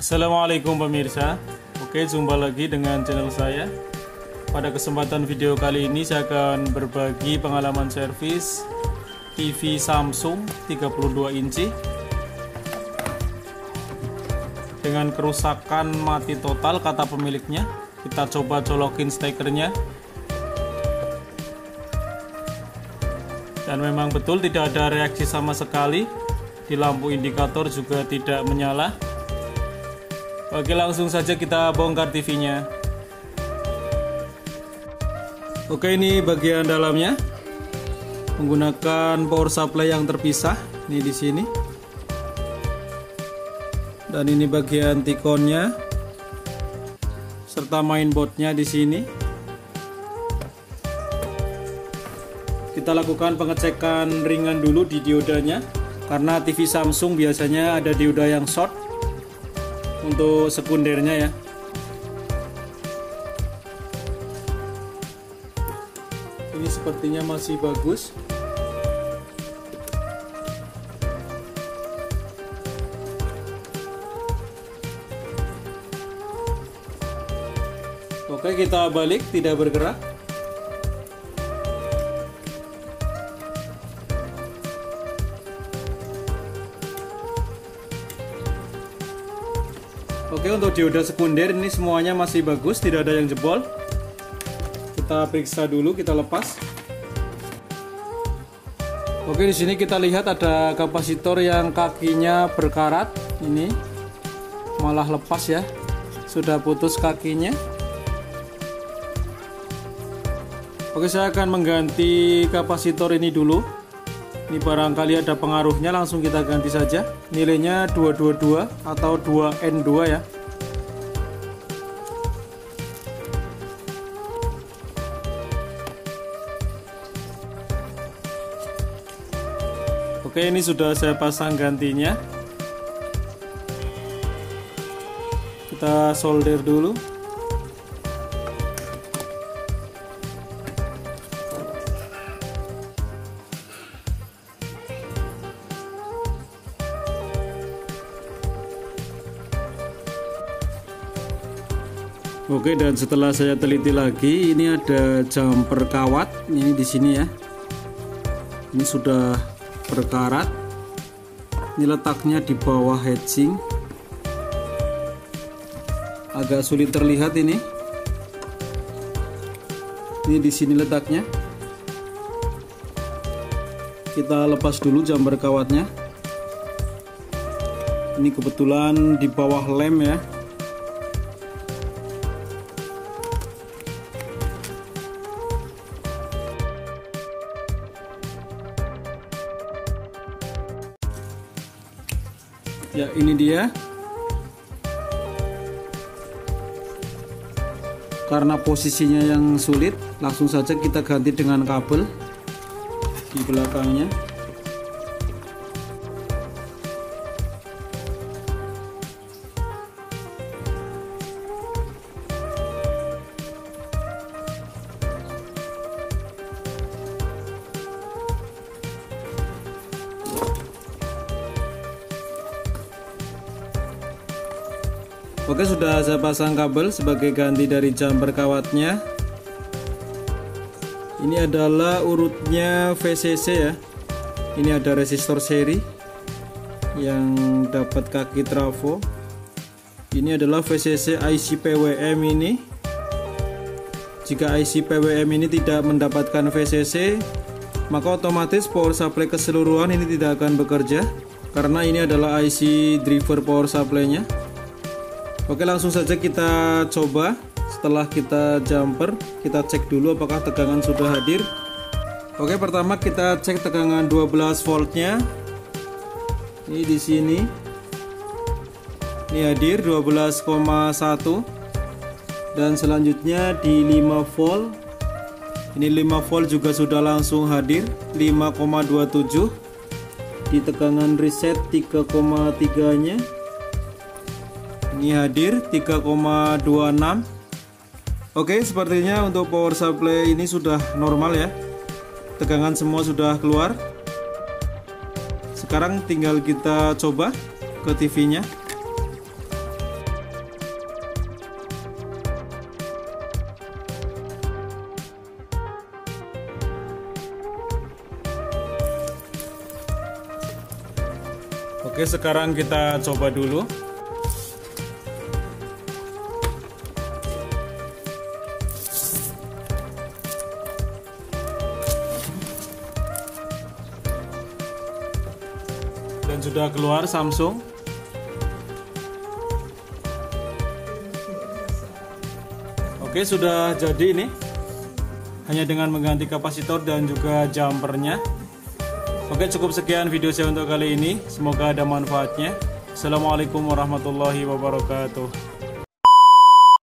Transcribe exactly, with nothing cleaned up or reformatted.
Assalamualaikum pemirsa. Oke, jumpa lagi dengan channel saya. Pada kesempatan video kali ini saya akan berbagi pengalaman servis T V Samsung tiga puluh dua inci dengan kerusakan mati total kata pemiliknya. Kita coba colokin stekernya, dan memang betul tidak ada reaksi sama sekali. Di lampu indikator juga tidak menyala. Oke, langsung saja kita bongkar T V-nya. Oke, ini bagian dalamnya menggunakan power supply yang terpisah. Ini di sini. Dan ini bagian T-connya serta mainboardnya di sini. Kita lakukan pengecekan ringan dulu di diodanya, karena T V Samsung biasanya ada dioda yang short untuk sekundernya ya. Ini sepertinya masih bagus. Oke, kita balik, tidak bergerak. Oke, untuk dioda sekunder ini semuanya masih bagus, tidak ada yang jebol. Kita periksa dulu, kita lepas. Oke, di sini kita lihat ada kapasitor yang kakinya berkarat. Ini malah lepas ya, sudah putus kakinya. Oke, saya akan mengganti kapasitor ini dulu. Ini barangkali ada pengaruhnya, langsung kita ganti saja. Nilainya dua dua dua atau dua N dua ya. Oke, ini sudah saya pasang gantinya. Kita solder dulu. Oke, dan setelah saya teliti lagi, ini ada jumper kawat ini di sini ya. Ini sudah berkarat. Ini letaknya di bawah heading. Agak sulit terlihat ini. Ini di sini letaknya. Kita lepas dulu jumper kawatnya. Ini kebetulan di bawah lem ya. Ya, ini dia. Karena posisinya yang sulit, langsung saja kita ganti dengan kabel di belakangnya. Oke, sudah saya pasang kabel sebagai ganti dari jumper kawatnya. Ini adalah urutnya V C C ya. Ini ada resistor seri yang dapat kaki trafo. Ini adalah V C C I C P W M ini. Jika I C P W M ini tidak mendapatkan V C C, maka otomatis power supply keseluruhan ini tidak akan bekerja, karena ini adalah I C driver power supply-nya. Oke, langsung saja kita coba. Setelah kita jumper, kita cek dulu apakah tegangan sudah hadir. Oke, pertama kita cek tegangan dua belas voltnya. Ini di sini. Ini hadir dua belas koma satu. Dan selanjutnya di lima volt. Ini lima volt juga sudah langsung hadir lima koma dua tujuh. Di tegangan reset tiga koma tiga-nya. Ini hadir tiga koma dua enam. Oke, sepertinya untuk power supply ini sudah normal ya. Tegangan semua sudah keluar. Sekarang tinggal kita coba ke T V-nya. Oke, sekarang kita coba dulu. Dan sudah keluar Samsung. Oke, sudah jadi ini. Hanya dengan mengganti kapasitor dan juga jumpernya. Oke, cukup sekian video saya untuk kali ini. Semoga ada manfaatnya. Assalamualaikum warahmatullahi wabarakatuh.